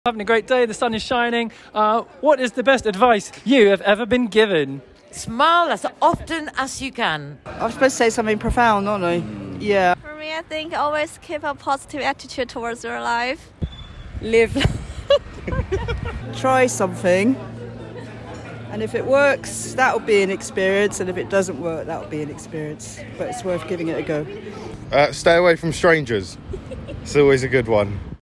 Having a great day, the sun is shining. What is the best advice you have ever been given? Smile as often as you can. I'm supposed to say something profound, aren't I? Yeah. For me, I think always keep a positive attitude towards your life. Live. Try something. And if it works, that'll be an experience. And if it doesn't work, that'll be an experience. But it's worth giving it a go. Stay away from strangers. It's always a good one.